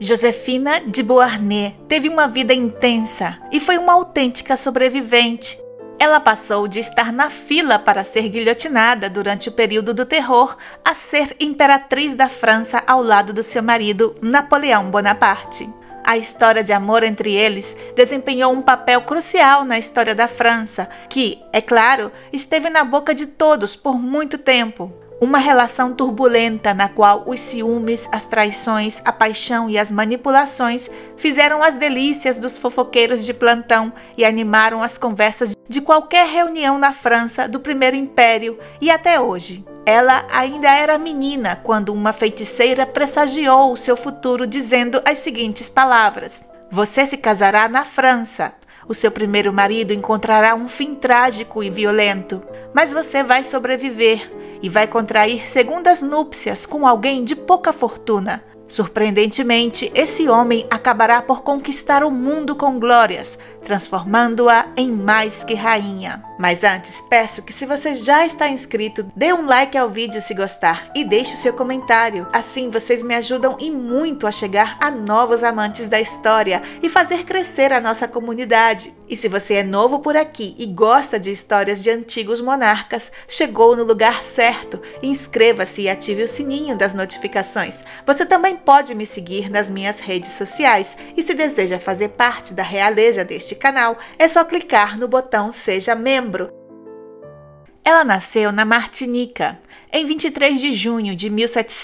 Josefina de Beauharnais teve uma vida intensa e foi uma autêntica sobrevivente. Ela passou de estar na fila para ser guilhotinada durante o período do terror a ser imperatriz da França ao lado do seu marido, Napoleão Bonaparte. A história de amor entre eles desempenhou um papel crucial na história da França, que, é claro, esteve na boca de todos por muito tempo. Uma relação turbulenta na qual os ciúmes, as traições, a paixão e as manipulações fizeram as delícias dos fofoqueiros de plantão e animaram as conversas de qualquer reunião na França do Primeiro Império e até hoje. Ela ainda era menina quando uma feiticeira pressagiou o seu futuro dizendo as seguintes palavras: "Você se casará na França. O seu primeiro marido encontrará um fim trágico e violento, mas você vai sobreviver e vai contrair segundas núpcias com alguém de pouca fortuna. Surpreendentemente, esse homem acabará por conquistar o mundo com glórias, transformando-a em mais que rainha." Mas antes, peço que se você já está inscrito, dê um like ao vídeo se gostar e deixe o seu comentário. Assim vocês me ajudam e muito a chegar a novos amantes da história e fazer crescer a nossa comunidade. E se você é novo por aqui e gosta de histórias de antigos monarcas, chegou no lugar certo. Inscreva-se e ative o sininho das notificações. Você também pode me seguir nas minhas redes sociais e se deseja fazer parte da realeza deste canal, é só clicar no botão Seja Membro. Ela nasceu na Martinica, em 23 de junho de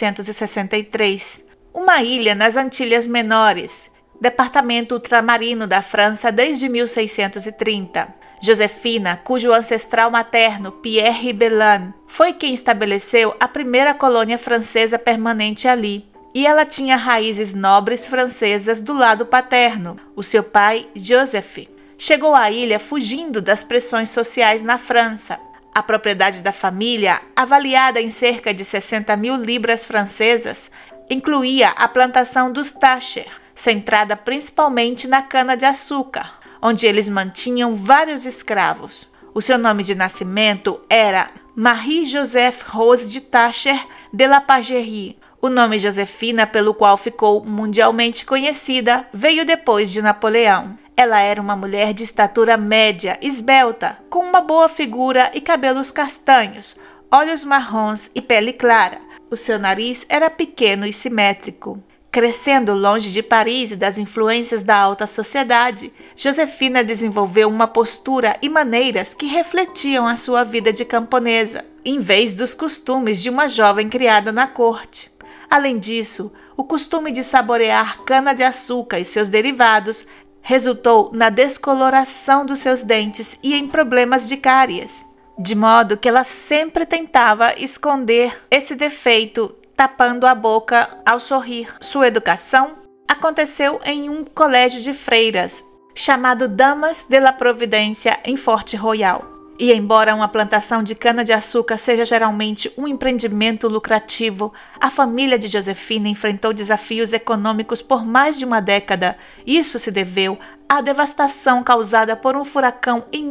1763, uma ilha nas Antilhas Menores, departamento ultramarino da França desde 1630. Josefina, cujo ancestral materno, Pierre Bellan, foi quem estabeleceu a primeira colônia francesa permanente ali. E ela tinha raízes nobres francesas do lado paterno. O seu pai, Joseph, chegou à ilha fugindo das pressões sociais na França. A propriedade da família, avaliada em cerca de 60.000 libras francesas, incluía a plantação dos Tacher, centrada principalmente na cana-de-açúcar, onde eles mantinham vários escravos. O seu nome de nascimento era Marie-Joseph Rose de Tacher de la Pagerie. O nome Josefina, pelo qual ficou mundialmente conhecida, veio depois de Napoleão. Ela era uma mulher de estatura média, esbelta, com uma boa figura e cabelos castanhos, olhos marrons e pele clara. O seu nariz era pequeno e simétrico. Crescendo longe de Paris e das influências da alta sociedade, Josefina desenvolveu uma postura e maneiras que refletiam a sua vida de camponesa, em vez dos costumes de uma jovem criada na corte. Além disso, o costume de saborear cana-de-açúcar e seus derivados resultou na descoloração dos seus dentes e em problemas de cáries, de modo que ela sempre tentava esconder esse defeito, tapando a boca ao sorrir. Sua educação aconteceu em um colégio de freiras, chamado Damas de la Providência, em Fort Royal. E embora uma plantação de cana-de-açúcar seja geralmente um empreendimento lucrativo, a família de Josefina enfrentou desafios econômicos por mais de uma década. Isso se deveu à devastação causada por um furacão em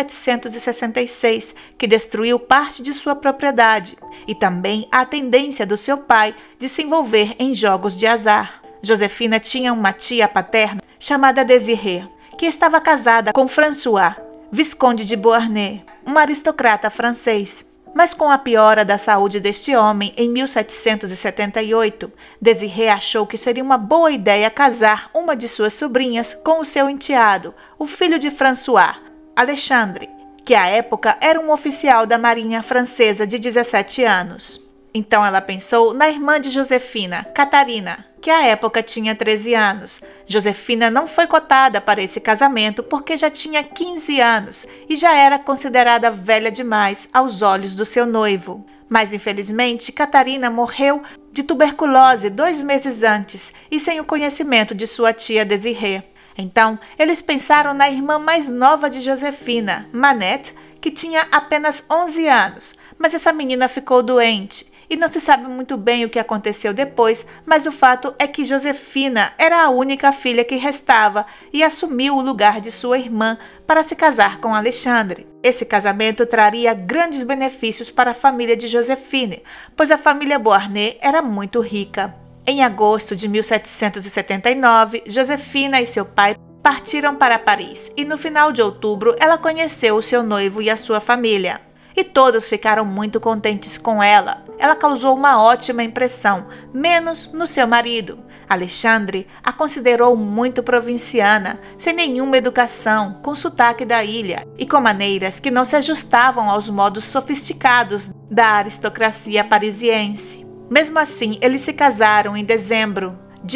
1766, que destruiu parte de sua propriedade, e também à tendência do seu pai de se envolver em jogos de azar. Josefina tinha uma tia paterna chamada Désirée, que estava casada com François, Visconde de Beauharnais, um aristocrata francês. Mas com a piora da saúde deste homem, em 1778, Désirée achou que seria uma boa ideia casar uma de suas sobrinhas com o seu enteado, o filho de François, Alexandre, que à época era um oficial da marinha francesa de 17 anos. Então ela pensou na irmã de Josefina, Catarina, que à época tinha 13 anos. Josefina não foi cotada para esse casamento porque já tinha 15 anos e já era considerada velha demais aos olhos do seu noivo. Mas infelizmente, Catarina morreu de tuberculose 2 meses antes e sem o conhecimento de sua tia Désirée. Então, eles pensaram na irmã mais nova de Josefina, Manette, que tinha apenas 11 anos, mas essa menina ficou doente. E não se sabe muito bem o que aconteceu depois, mas o fato é que Josefina era a única filha que restava e assumiu o lugar de sua irmã para se casar com Alexandre. Esse casamento traria grandes benefícios para a família de Josefina, pois a família Beauharnais era muito rica. Em agosto de 1779, Josefina e seu pai partiram para Paris e no final de outubro ela conheceu o seu noivo e a sua família. E todos ficaram muito contentes com ela. Ela causou uma ótima impressão, menos no seu marido. Alexandre a considerou muito provinciana, sem nenhuma educação, com sotaque da ilha e com maneiras que não se ajustavam aos modos sofisticados da aristocracia parisiense. Mesmo assim, eles se casaram em dezembro de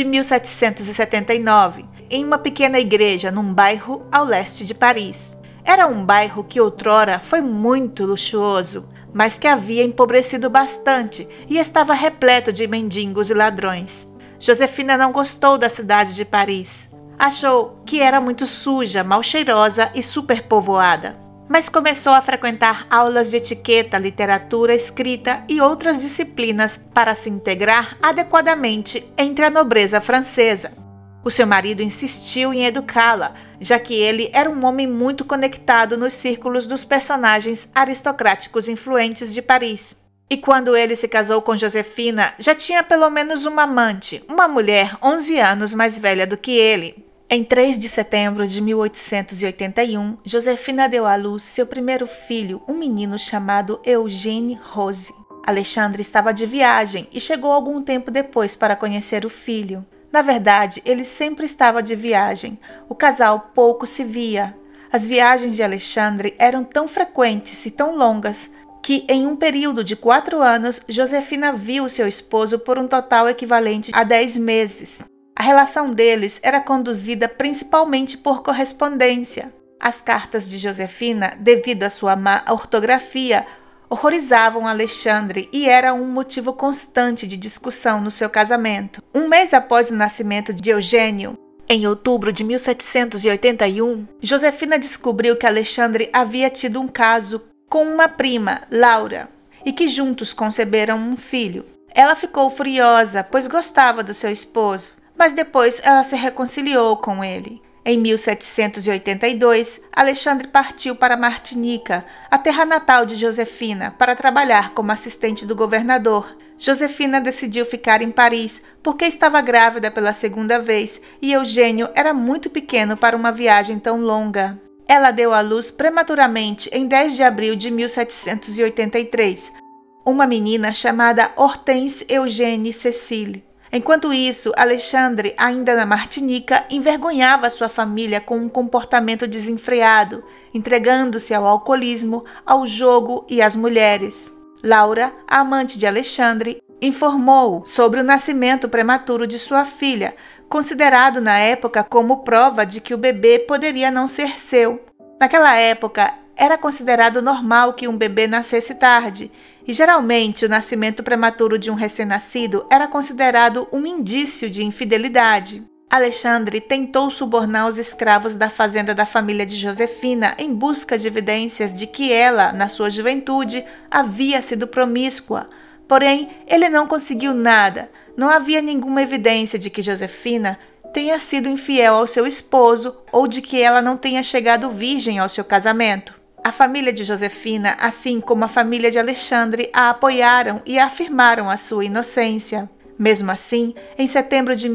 1779, em uma pequena igreja num bairro ao leste de Paris. Era um bairro que outrora foi muito luxuoso, mas que havia empobrecido bastante e estava repleto de mendigos e ladrões. Josefina não gostou da cidade de Paris. Achou que era muito suja, mal cheirosa e superpovoada. Mas começou a frequentar aulas de etiqueta, literatura, escrita e outras disciplinas para se integrar adequadamente entre a nobreza francesa. O seu marido insistiu em educá-la, já que ele era um homem muito conectado nos círculos dos personagens aristocráticos influentes de Paris. E quando ele se casou com Josefina, já tinha pelo menos uma amante, uma mulher 11 anos mais velha do que ele. Em 3 de setembro de 1881, Josefina deu à luz seu primeiro filho, um menino chamado Eugène Rose. Alexandre estava de viagem e chegou algum tempo depois para conhecer o filho. Na verdade, ele sempre estava de viagem. O casal pouco se via. As viagens de Alexandre eram tão frequentes e tão longas que, em um período de 4 anos, Josefina viu seu esposo por um total equivalente a 10 meses. A relação deles era conduzida principalmente por correspondência. As cartas de Josefina, devido à sua má ortografia, horrorizavam Alexandre e era um motivo constante de discussão no seu casamento. Um mês após o nascimento de Eugênio, em outubro de 1781, Josefina descobriu que Alexandre havia tido um caso com uma prima, Laura, e que juntos conceberam um filho. Ela ficou furiosa, pois gostava do seu esposo, mas depois ela se reconciliou com ele. Em 1782, Alexandre partiu para Martinica, a terra natal de Josefina, para trabalhar como assistente do governador. Josefina decidiu ficar em Paris porque estava grávida pela segunda vez e Eugênio era muito pequeno para uma viagem tão longa. Ela deu à luz prematuramente em 10 de abril de 1783, uma menina chamada Hortense Eugénie Cécile. Enquanto isso, Alexandre, ainda na Martinica, envergonhava sua família com um comportamento desenfreado, entregando-se ao alcoolismo, ao jogo e às mulheres. Laura, a amante de Alexandre, informou sobre o nascimento prematuro de sua filha, considerado na época como prova de que o bebê poderia não ser seu. Naquela época, era considerado normal que um bebê nascesse tarde, e geralmente o nascimento prematuro de um recém-nascido era considerado um indício de infidelidade. Alexandre tentou subornar os escravos da fazenda da família de Josefina em busca de evidências de que ela, na sua juventude, havia sido promíscua. Porém, ele não conseguiu nada. Não havia nenhuma evidência de que Josefina tenha sido infiel ao seu esposo ou de que ela não tenha chegado virgem ao seu casamento. A família de Josefina, assim como a família de Alexandre, a apoiaram e afirmaram a sua inocência. Mesmo assim, em setembro de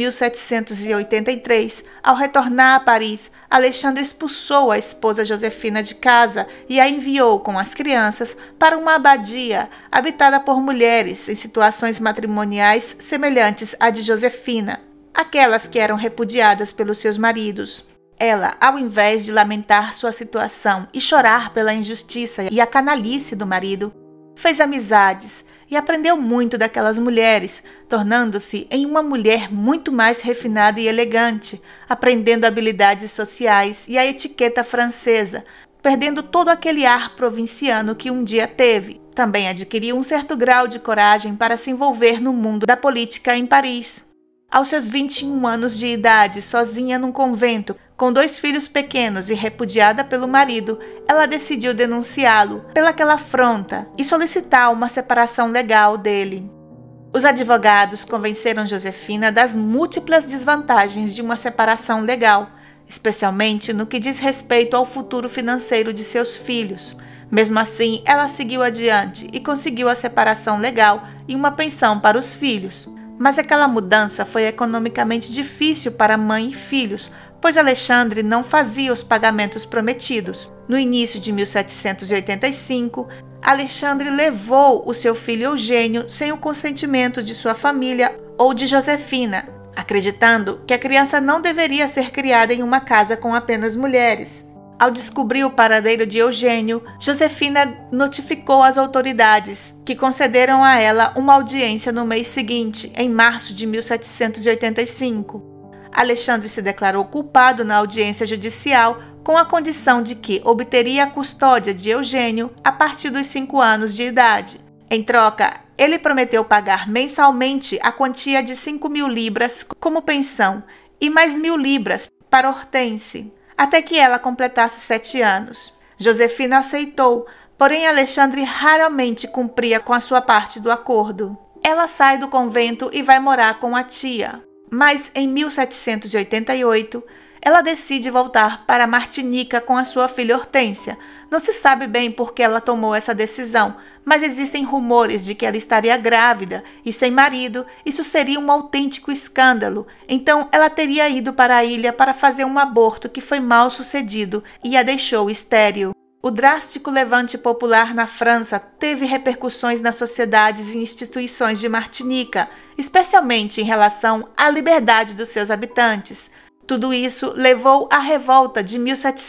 1783, ao retornar a Paris, Alexandre expulsou a esposa Josefina de casa e a enviou com as crianças para uma abadia habitada por mulheres em situações matrimoniais semelhantes à de Josefina, aquelas que eram repudiadas pelos seus maridos. Ela, ao invés de lamentar sua situação e chorar pela injustiça e a canalice do marido, fez amizades e aprendeu muito daquelas mulheres, tornando-se em uma mulher muito mais refinada e elegante, aprendendo habilidades sociais e a etiqueta francesa, perdendo todo aquele ar provinciano que um dia teve. Também adquiriu um certo grau de coragem para se envolver no mundo da política em Paris. Aos seus 21 anos de idade, sozinha num convento, com 2 filhos pequenos e repudiada pelo marido, ela decidiu denunciá-lo pelaquela afronta e solicitar uma separação legal dele. Os advogados convenceram Josefina das múltiplas desvantagens de uma separação legal, especialmente no que diz respeito ao futuro financeiro de seus filhos. Mesmo assim, ela seguiu adiante e conseguiu a separação legal e uma pensão para os filhos. Mas aquela mudança foi economicamente difícil para a mãe e filhos, pois Alexandre não fazia os pagamentos prometidos. No início de 1785, Alexandre levou o seu filho Eugênio sem o consentimento de sua família ou de Josefina, acreditando que a criança não deveria ser criada em uma casa com apenas mulheres. Ao descobrir o paradeiro de Eugênio, Josefina notificou as autoridades, que concederam a ela uma audiência no mês seguinte, em março de 1785. Alexandre se declarou culpado na audiência judicial, com a condição de que obteria a custódia de Eugênio a partir dos 5 anos de idade. Em troca, ele prometeu pagar mensalmente a quantia de 5.000 libras como pensão e mais 1.000 libras para Hortense, até que ela completasse 7 anos. Josefina aceitou, porém Alexandre raramente cumpria com a sua parte do acordo. Ela sai do convento e vai morar com a tia, mas em 1788 ela decide voltar para Martinica com a sua filha Hortência. Não se sabe bem por que ela tomou essa decisão, mas existem rumores de que ela estaria grávida e sem marido. Isso seria um autêntico escândalo. Então ela teria ido para a ilha para fazer um aborto que foi mal sucedido e a deixou estéril. O drástico levante popular na França teve repercussões nas sociedades e instituições de Martinica, especialmente em relação à liberdade dos seus habitantes. Tudo isso levou à revolta de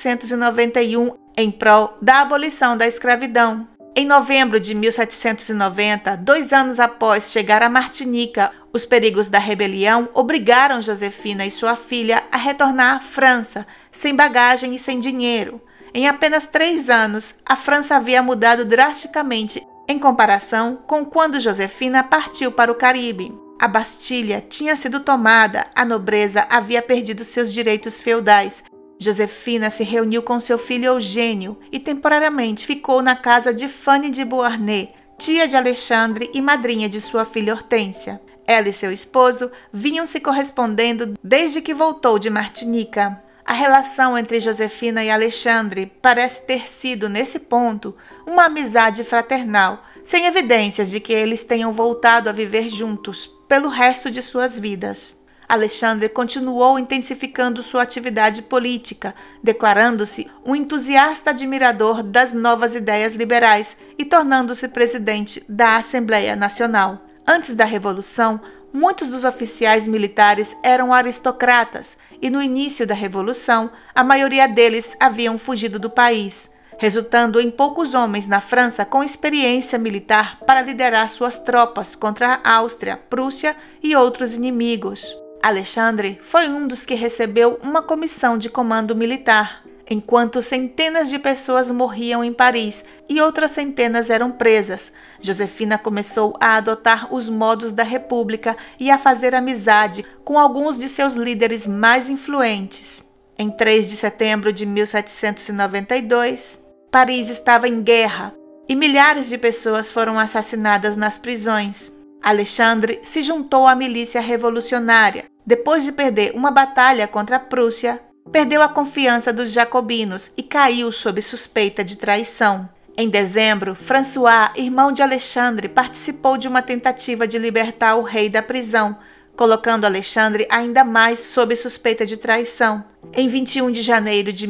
1791 em prol da abolição da escravidão. Em novembro de 1790, 2 anos após chegar a Martinica, os perigos da rebelião obrigaram Josefina e sua filha a retornar à França, sem bagagem e sem dinheiro. Em apenas 3 anos, a França havia mudado drasticamente em comparação com quando Josefina partiu para o Caribe. A Bastilha tinha sido tomada, a nobreza havia perdido seus direitos feudais. Josefina se reuniu com seu filho Eugênio e temporariamente ficou na casa de Fanny de Beauharnais, tia de Alexandre e madrinha de sua filha Hortência. Ela e seu esposo vinham se correspondendo desde que voltou de Martinica. A relação entre Josefina e Alexandre parece ter sido, nesse ponto, uma amizade fraternal, sem evidências de que eles tenham voltado a viver juntos pelo resto de suas vidas. Alexandre continuou intensificando sua atividade política, declarando-se um entusiasta admirador das novas ideias liberais e tornando-se presidente da Assembleia Nacional. Antes da Revolução, muitos dos oficiais militares eram aristocratas e no início da Revolução, a maioria deles haviam fugido do país, resultando em poucos homens na França com experiência militar para liderar suas tropas contra a Áustria, Prússia e outros inimigos. Alexandre foi um dos que recebeu uma comissão de comando militar, enquanto centenas de pessoas morriam em Paris e outras centenas eram presas. Josefina começou a adotar os modos da República e a fazer amizade com alguns de seus líderes mais influentes. Em 3 de setembro de 1792, Paris estava em guerra e milhares de pessoas foram assassinadas nas prisões. Alexandre se juntou à milícia revolucionária. Depois de perder uma batalha contra a Prússia, perdeu a confiança dos jacobinos e caiu sob suspeita de traição. Em dezembro, François, irmão de Alexandre, participou de uma tentativa de libertar o rei da prisão, colocando Alexandre ainda mais sob suspeita de traição. Em 21 de janeiro de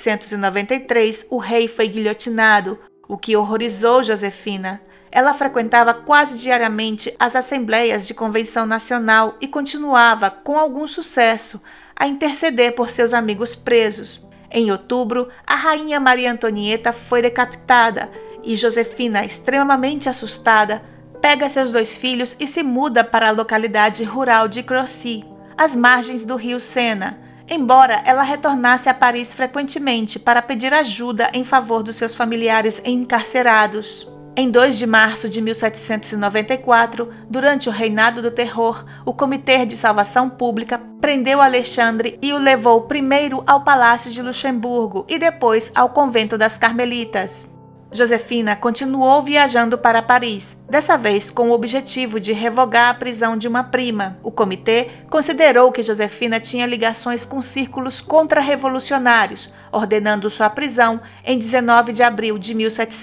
1793, o rei foi guilhotinado, o que horrorizou Josefina. Ela frequentava quase diariamente as assembleias de convenção nacional e continuava, com algum sucesso, a interceder por seus amigos presos. Em outubro, a rainha Maria Antonieta foi decapitada e Josefina, extremamente assustada, pega seus 2 filhos e se muda para a localidade rural de Croissy, às margens do rio Sena, embora ela retornasse a Paris frequentemente para pedir ajuda em favor dos seus familiares encarcerados. Em 2 de março de 1794, durante o reinado do terror, o Comitê de Salvação Pública prendeu Alexandre e o levou primeiro ao Palácio de Luxemburgo e depois ao Convento das Carmelitas. Josefina continuou viajando para Paris, dessa vez com o objetivo de revogar a prisão de uma prima. O comitê considerou que Josefina tinha ligações com círculos contra-revolucionários, ordenando sua prisão em 19 de abril de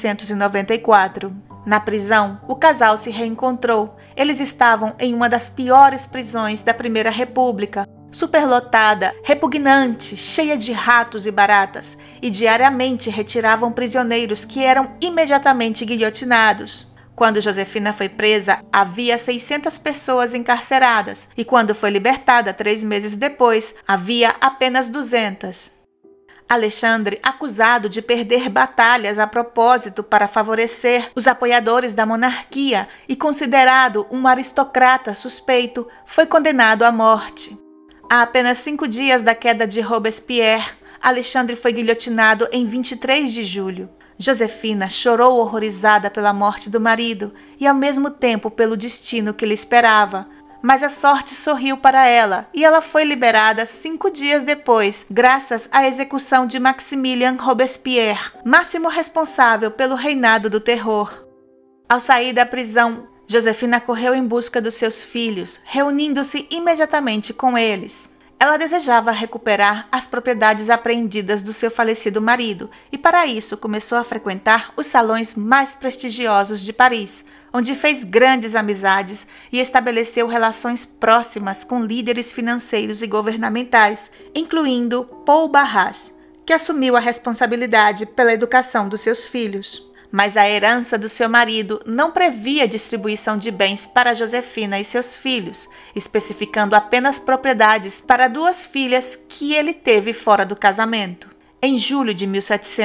1794. Na prisão, o casal se reencontrou. Eles estavam em uma das piores prisões da Primeira República, superlotada, repugnante, cheia de ratos e baratas, e diariamente retiravam prisioneiros que eram imediatamente guilhotinados. Quando Josefina foi presa, havia 600 pessoas encarceradas, e quando foi libertada 3 meses depois, havia apenas 200. Alexandre, acusado de perder batalhas a propósito para favorecer os apoiadores da monarquia e considerado um aristocrata suspeito, foi condenado à morte. A apenas 5 dias da queda de Robespierre, Alexandre foi guilhotinado em 23 de julho. Josefina chorou horrorizada pela morte do marido e ao mesmo tempo pelo destino que lhe esperava. Mas a sorte sorriu para ela e ela foi liberada 5 dias depois, graças à execução de Maximilien Robespierre, máximo responsável pelo reinado do terror. Ao sair da prisão, Josefina correu em busca dos seus filhos, reunindo-se imediatamente com eles. Ela desejava recuperar as propriedades apreendidas do seu falecido marido e, para isso, começou a frequentar os salões mais prestigiosos de Paris, onde fez grandes amizades e estabeleceu relações próximas com líderes financeiros e governamentais, incluindo Paul Barras, que assumiu a responsabilidade pela educação dos seus filhos. Mas a herança do seu marido não previa distribuição de bens para Josefina e seus filhos, especificando apenas propriedades para 2 filhas que ele teve fora do casamento. Em julho de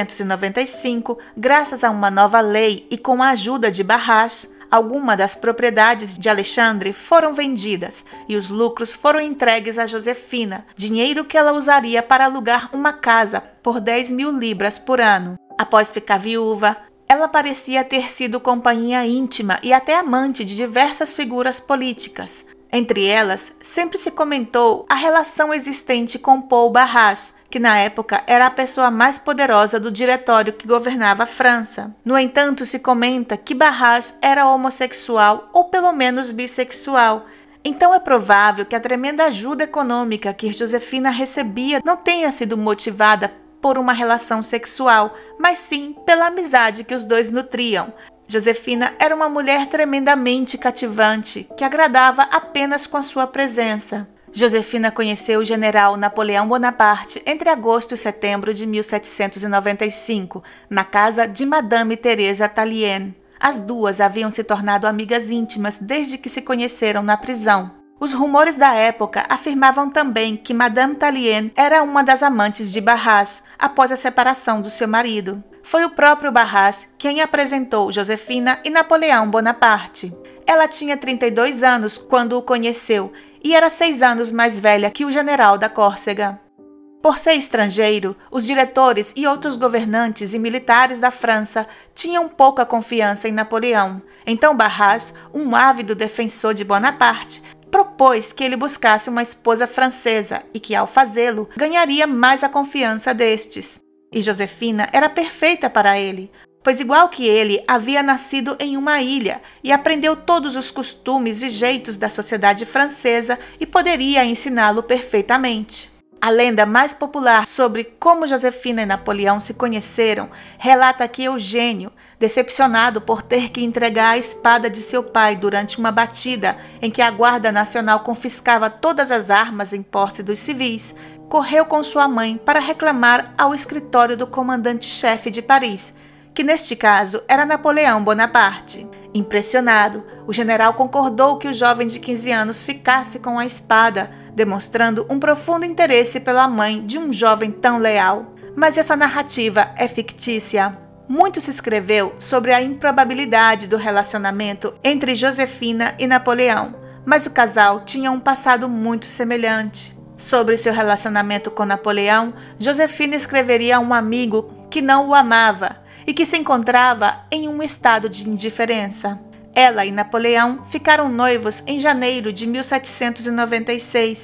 1795, graças a uma nova lei e com a ajuda de Barras, algumas das propriedades de Alexandre foram vendidas e os lucros foram entregues a Josefina, dinheiro que ela usaria para alugar uma casa por 10.000 libras por ano. Após ficar viúva, ela parecia ter sido companhia íntima e até amante de diversas figuras políticas. Entre elas, sempre se comentou a relação existente com Paul Barras, que na época era a pessoa mais poderosa do diretório que governava a França. No entanto, se comenta que Barras era homossexual ou pelo menos bissexual. Então é provável que a tremenda ajuda econômica que Josefina recebia não tenha sido motivada por uma relação sexual, mas sim pela amizade que os dois nutriam. Josefina era uma mulher tremendamente cativante, que agradava apenas com a sua presença. Josefina conheceu o general Napoleão Bonaparte entre agosto e setembro de 1795, na casa de Madame Thérèse Tallien. As duas haviam se tornado amigas íntimas desde que se conheceram na prisão. Os rumores da época afirmavam também que Madame Tallien era uma das amantes de Barras após a separação do seu marido. Foi o próprio Barras quem apresentou Josefina e Napoleão Bonaparte. Ela tinha 32 anos quando o conheceu e era 6 anos mais velha que o general da Córcega. Por ser estrangeiro, os diretores e outros governantes e militares da França tinham pouca confiança em Napoleão. Então Barras, um ávido defensor de Bonaparte, propôs que ele buscasse uma esposa francesa e que, ao fazê-lo, ganharia mais a confiança destes. E Josefina era perfeita para ele, pois, igual que ele, havia nascido em uma ilha e aprendeu todos os costumes e jeitos da sociedade francesa e poderia ensiná-lo perfeitamente. A lenda mais popular sobre como Josefina e Napoleão se conheceram relata que Eugênio, decepcionado por ter que entregar a espada de seu pai durante uma batida em que a Guarda Nacional confiscava todas as armas em posse dos civis, correu com sua mãe para reclamar ao escritório do comandante-chefe de Paris, que neste caso era Napoleão Bonaparte. Impressionado, o general concordou que o jovem de 15 anos ficasse com a espada, demonstrando um profundo interesse pela mãe de um jovem tão leal. Mas essa narrativa é fictícia. Muito se escreveu sobre a improbabilidade do relacionamento entre Josefina e Napoleão, mas o casal tinha um passado muito semelhante. Sobre seu relacionamento com Napoleão, Josefina escreveria a um amigo que não o amava e que se encontrava em um estado de indiferença. Ela e Napoleão ficaram noivos em janeiro de 1796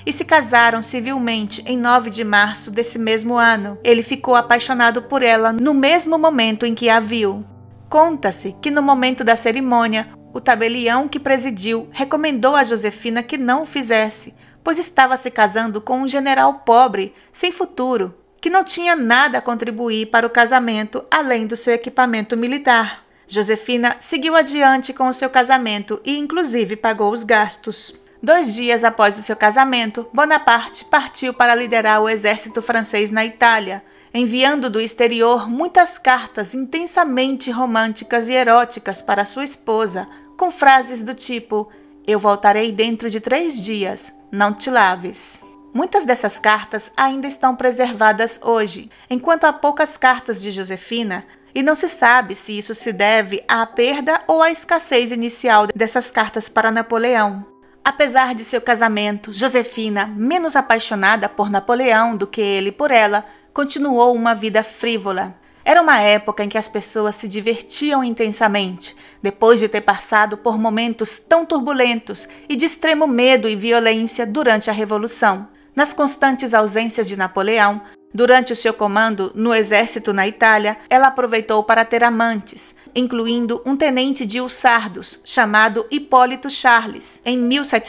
e se casaram civilmente em 9 de março desse mesmo ano. Ele ficou apaixonado por ela no mesmo momento em que a viu. Conta-se que no momento da cerimônia, o tabelião que presidiu recomendou a Josefina que não o fizesse, pois estava se casando com um general pobre, sem futuro, que não tinha nada a contribuir para o casamento além do seu equipamento militar. Josefina seguiu adiante com o seu casamento e inclusive pagou os gastos. 2 dias após o seu casamento, Bonaparte partiu para liderar o exército francês na Itália, enviando do exterior muitas cartas intensamente românticas e eróticas para sua esposa, com frases do tipo: "Eu voltarei dentro de 3 dias, não te laves". Muitas dessas cartas ainda estão preservadas hoje, enquanto há poucas cartas de Josefina, e não se sabe se isso se deve à perda ou à escassez inicial dessas cartas para Napoleão. Apesar de seu casamento, Josefina, menos apaixonada por Napoleão do que ele por ela, continuou uma vida frívola. Era uma época em que as pessoas se divertiam intensamente, depois de ter passado por momentos tão turbulentos e de extremo medo e violência durante a Revolução. Nas constantes ausências de Napoleão, durante o seu comando no exército na Itália, ela aproveitou para ter amantes, incluindo um tenente de hussardos chamado Hipólito Charles, em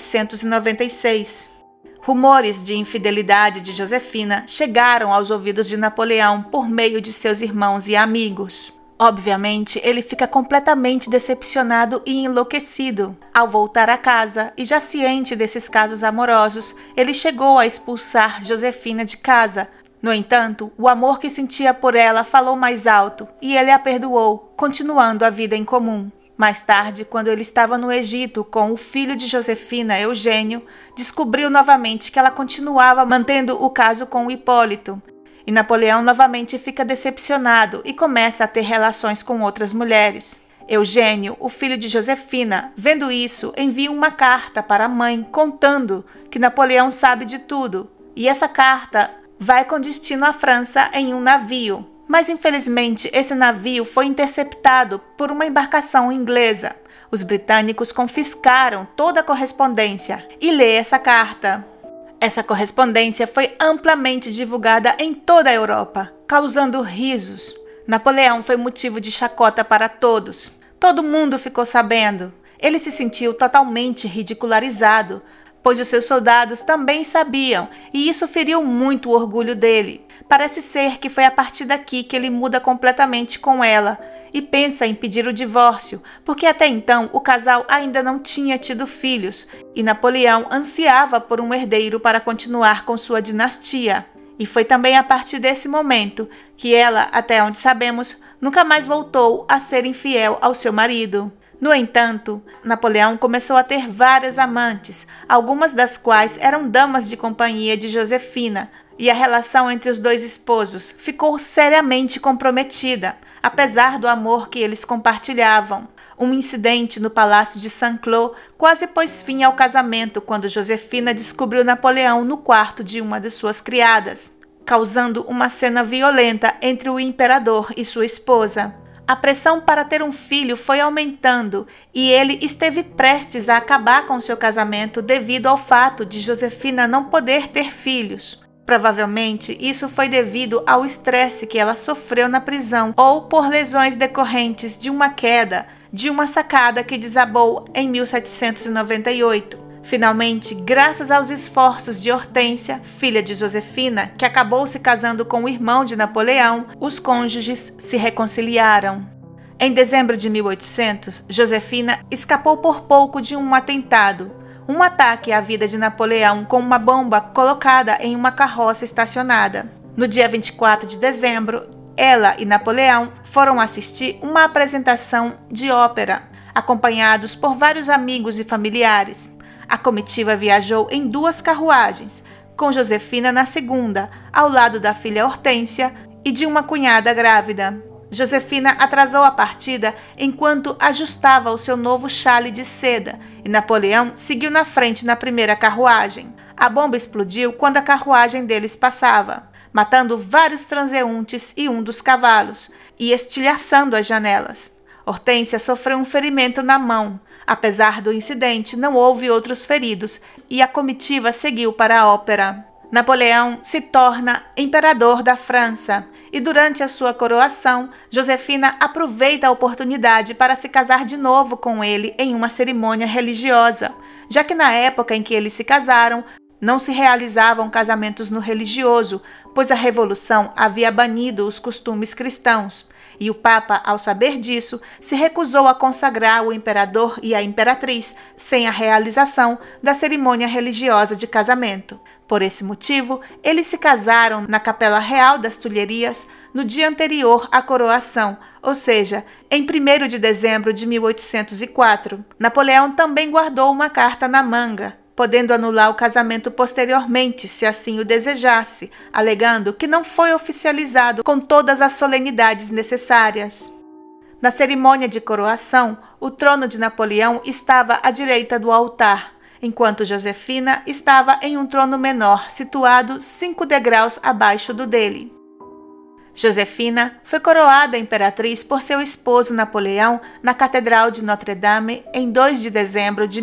1796. Rumores de infidelidade de Josefina chegaram aos ouvidos de Napoleão por meio de seus irmãos e amigos. Obviamente, ele fica completamente decepcionado e enlouquecido. Ao voltar a casa, e já ciente desses casos amorosos, ele chegou a expulsar Josefina de casa. No entanto, o amor que sentia por ela falou mais alto e ele a perdoou, continuando a vida em comum. Mais tarde, quando ele estava no Egito com o filho de Josefina, Eugênio, descobriu novamente que ela continuava mantendo o caso com o Hipólito. E Napoleão novamente fica decepcionado e começa a ter relações com outras mulheres. Eugênio, o filho de Josefina, vendo isso, envia uma carta para a mãe contando que Napoleão sabe de tudo. E essa carta vai com destino à França em um navio. Mas infelizmente esse navio foi interceptado por uma embarcação inglesa. Os britânicos confiscaram toda a correspondência e lê essa carta. Essa correspondência foi amplamente divulgada em toda a Europa, causando risos. Napoleão foi motivo de chacota para todos. Todo mundo ficou sabendo. Ele se sentiu totalmente ridicularizado, pois os seus soldados também sabiam, e isso feriu muito o orgulho dele. Parece ser que foi a partir daqui que ele muda completamente com ela e pensa em pedir o divórcio, porque até então o casal ainda não tinha tido filhos e Napoleão ansiava por um herdeiro para continuar com sua dinastia. E foi também a partir desse momento que ela, até onde sabemos, nunca mais voltou a ser infiel ao seu marido. No entanto, Napoleão começou a ter várias amantes, algumas das quais eram damas de companhia de Josefina, e a relação entre os dois esposos ficou seriamente comprometida, apesar do amor que eles compartilhavam. Um incidente no Palácio de Saint-Cloud quase pôs fim ao casamento quando Josefina descobriu Napoleão no quarto de uma de suas criadas, causando uma cena violenta entre o imperador e sua esposa. A pressão para ter um filho foi aumentando e ele esteve prestes a acabar com seu casamento devido ao fato de Josefina não poder ter filhos. Provavelmente, isso foi devido ao estresse que ela sofreu na prisão ou por lesões decorrentes de uma queda de uma sacada que desabou em 1798. Finalmente, graças aos esforços de Hortência, filha de Josefina, que acabou se casando com o irmão de Napoleão, os cônjuges se reconciliaram. Em dezembro de 1800, Josefina escapou por pouco de um atentado. Um ataque à vida de Napoleão com uma bomba colocada em uma carroça estacionada. No dia 24 de dezembro, ela e Napoleão foram assistir uma apresentação de ópera, acompanhados por vários amigos e familiares. A comitiva viajou em 2 carruagens, com Josefina na segunda, ao lado da filha Hortência e de uma cunhada grávida. Josefina atrasou a partida enquanto ajustava o seu novo chale de seda e Napoleão seguiu na frente na primeira carruagem. A bomba explodiu quando a carruagem deles passava, matando vários transeuntes e um dos cavalos e estilhaçando as janelas. Hortência sofreu um ferimento na mão. Apesar do incidente, não houve outros feridos e a comitiva seguiu para a ópera. Napoleão se torna imperador da França e durante a sua coroação, Josefina aproveita a oportunidade para se casar de novo com ele em uma cerimônia religiosa, já que na época em que eles se casaram, não se realizavam casamentos no religioso, pois a Revolução havia banido os costumes cristãos. E o Papa, ao saber disso, se recusou a consagrar o imperador e a imperatriz sem a realização da cerimônia religiosa de casamento. Por esse motivo, eles se casaram na Capela Real das Tulherias no dia anterior à coroação, ou seja, em 1º de dezembro de 1804. Napoleão também guardou uma carta na manga, podendo anular o casamento posteriormente, se assim o desejasse, alegando que não foi oficializado com todas as solenidades necessárias. Na cerimônia de coroação, o trono de Napoleão estava à direita do altar, enquanto Josefina estava em um trono menor, situado 5 degraus abaixo do dele. Josefina foi coroada imperatriz por seu esposo Napoleão na Catedral de Notre-Dame em 2 de dezembro de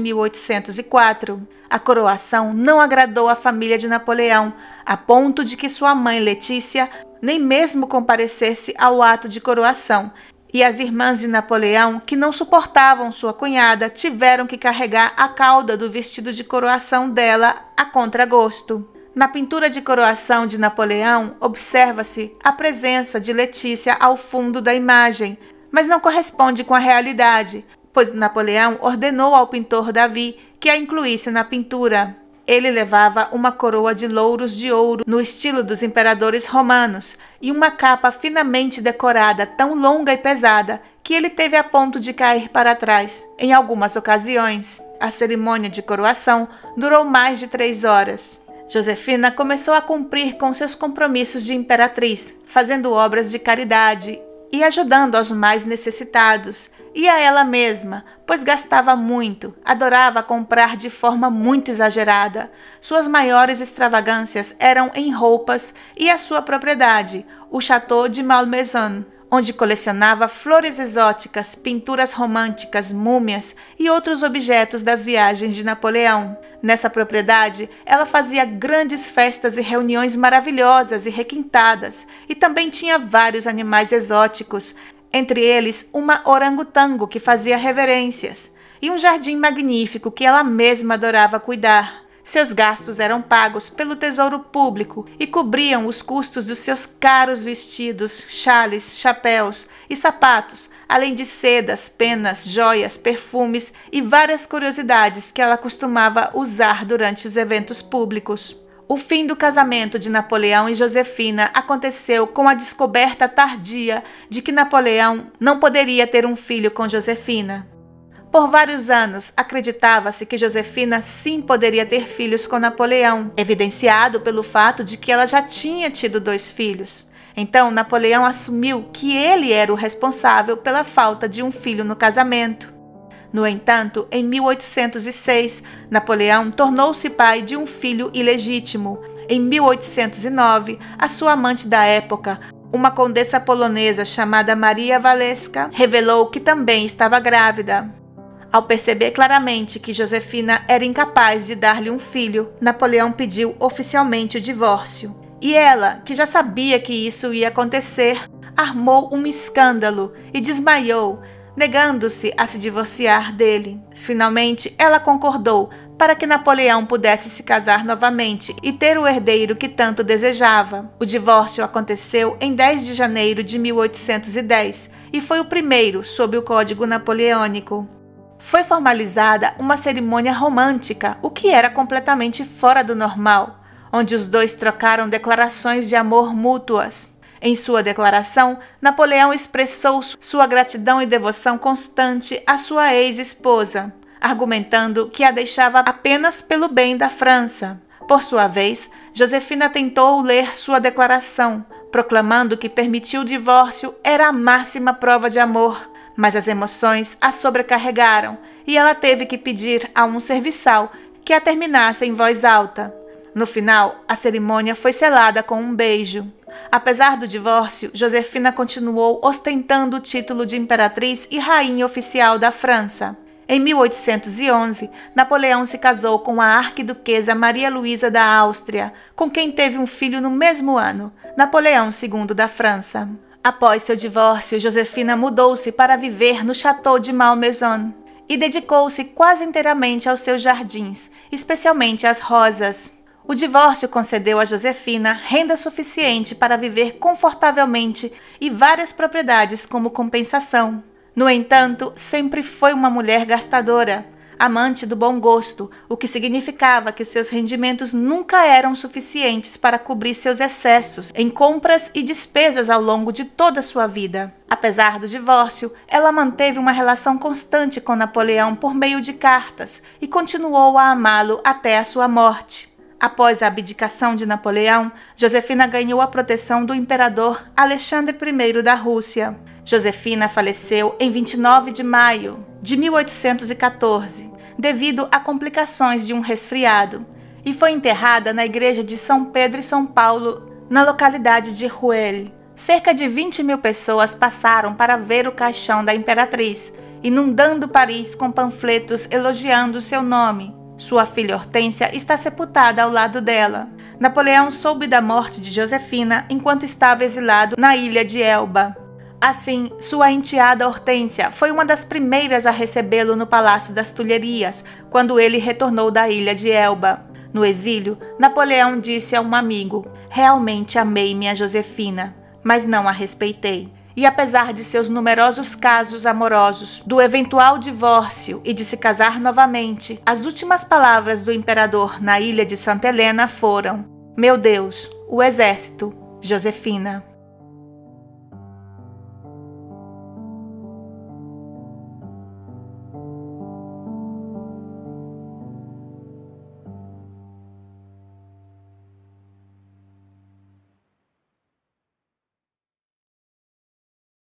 1804. A coroação não agradou à família de Napoleão, a ponto de que sua mãe Letícia nem mesmo comparecesse ao ato de coroação, e as irmãs de Napoleão, que não suportavam sua cunhada, tiveram que carregar a cauda do vestido de coroação dela a contragosto. Na pintura de coroação de Napoleão, observa-se a presença de Letícia ao fundo da imagem, mas não corresponde com a realidade, pois Napoleão ordenou ao pintor Davi que a incluísse na pintura. Ele levava uma coroa de louros de ouro no estilo dos imperadores romanos e uma capa finamente decorada tão longa e pesada que ele teve a ponto de cair para trás. Em algumas ocasiões, a cerimônia de coroação durou mais de 3 horas. Josefina começou a cumprir com seus compromissos de imperatriz, fazendo obras de caridade e ajudando aos mais necessitados, e a ela mesma, pois gastava muito, adorava comprar de forma muito exagerada. Suas maiores extravagâncias eram em roupas e a sua propriedade, o Château de Malmaison, onde colecionava flores exóticas, pinturas românticas, múmias e outros objetos das viagens de Napoleão. Nessa propriedade, ela fazia grandes festas e reuniões maravilhosas e requintadas, e também tinha vários animais exóticos, entre eles uma orangotango que fazia reverências, e um jardim magnífico que ela mesma adorava cuidar. Seus gastos eram pagos pelo tesouro público e cobriam os custos dos seus caros vestidos, chales, chapéus e sapatos, além de sedas, penas, joias, perfumes e várias curiosidades que ela costumava usar durante os eventos públicos. O fim do casamento de Napoleão e Josefina aconteceu com a descoberta tardia de que Napoleão não poderia ter um filho com Josefina. Por vários anos, acreditava-se que Josefina sim poderia ter filhos com Napoleão, evidenciado pelo fato de que ela já tinha tido 2 filhos. Então, Napoleão assumiu que ele era o responsável pela falta de um filho no casamento. No entanto, em 1806, Napoleão tornou-se pai de um filho ilegítimo. Em 1809, a sua amante da época, uma condessa polonesa chamada Maria Walewska, revelou que também estava grávida. Ao perceber claramente que Josefina era incapaz de dar-lhe um filho, Napoleão pediu oficialmente o divórcio. E ela, que já sabia que isso ia acontecer, armou um escândalo e desmaiou, negando-se a se divorciar dele. Finalmente, ela concordou para que Napoleão pudesse se casar novamente e ter o herdeiro que tanto desejava. O divórcio aconteceu em 10 de janeiro de 1810 e foi o primeiro sob o Código Napoleônico. Foi formalizada uma cerimônia romântica, o que era completamente fora do normal, onde os dois trocaram declarações de amor mútuas. Em sua declaração, Napoleão expressou sua gratidão e devoção constante à sua ex-esposa, argumentando que a deixava apenas pelo bem da França. Por sua vez, Josefina tentou ler sua declaração, proclamando que permitir o divórcio era a máxima prova de amor, mas as emoções a sobrecarregaram e ela teve que pedir a um serviçal que a terminasse em voz alta. No final, a cerimônia foi selada com um beijo. Apesar do divórcio, Josefina continuou ostentando o título de imperatriz e rainha oficial da França. Em 1811, Napoleão se casou com a arquiduquesa Maria Luísa da Áustria, com quem teve um filho no mesmo ano, Napoleão II da França. Após seu divórcio, Josefina mudou-se para viver no Château de Malmaison e dedicou-se quase inteiramente aos seus jardins, especialmente às rosas. O divórcio concedeu a Josefina renda suficiente para viver confortavelmente e várias propriedades como compensação. No entanto, sempre foi uma mulher gastadora, amante do bom gosto, o que significava que seus rendimentos nunca eram suficientes para cobrir seus excessos em compras e despesas ao longo de toda a sua vida. Apesar do divórcio, ela manteve uma relação constante com Napoleão por meio de cartas e continuou a amá-lo até a sua morte. Após a abdicação de Napoleão, Josefina ganhou a proteção do imperador Alexandre I da Rússia. Josefina faleceu em 29 de maio de 1814, devido a complicações de um resfriado, e foi enterrada na igreja de São Pedro e São Paulo, na localidade de Rueil. Cerca de 20.000 pessoas passaram para ver o caixão da imperatriz, inundando Paris com panfletos elogiando seu nome. Sua filha Hortência está sepultada ao lado dela. Napoleão soube da morte de Josefina enquanto estava exilado na ilha de Elba. Assim, sua enteada Hortência foi uma das primeiras a recebê-lo no Palácio das Tulherias, quando ele retornou da ilha de Elba. No exílio, Napoleão disse a um amigo: "Realmente amei minha Josefina, mas não a respeitei." E apesar de seus numerosos casos amorosos, do eventual divórcio e de se casar novamente, as últimas palavras do imperador na ilha de Santa Helena foram: "Meu Deus, o exército, Josefina."